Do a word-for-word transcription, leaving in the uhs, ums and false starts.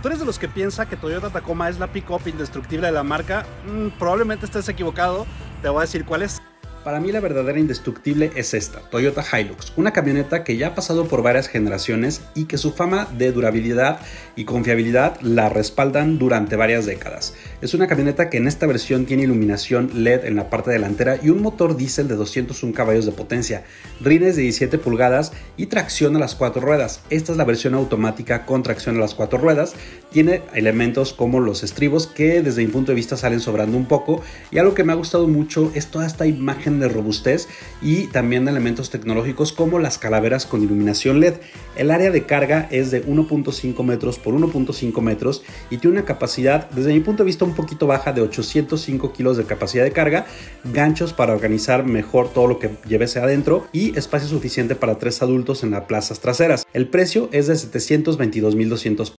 tú eres de los que piensa que Toyota Tacoma es la pick-up indestructible de la marca, mm, probablemente estés equivocado. Te voy a decir cuál es. Para mí la verdadera indestructible es esta, Toyota Hilux, una camioneta que ya ha pasado por varias generaciones y que su fama de durabilidad y confiabilidad la respaldan durante varias décadas. Es una camioneta que en esta versión tiene iluminación L E D en la parte delantera y un motor diésel de doscientos un caballos de potencia, rines de diecisiete pulgadas y tracción a las cuatro ruedas. Esta es la versión automática con tracción a las cuatro ruedas. Tiene elementos como los estribos que desde mi punto de vista salen sobrando un poco, y algo que me ha gustado mucho es toda esta imagen de robustez y también elementos tecnológicos como las calaveras con iluminación L E D. El área de carga es de uno punto cinco metros por uno punto cinco metros y tiene una capacidad desde mi punto de vista un poquito baja de ochocientos cinco kilos de capacidad de carga, ganchos para organizar mejor todo lo que lleves adentro y espacio suficiente para tres adultos en las plazas traseras. El precio es de setecientos veintidós mil doscientos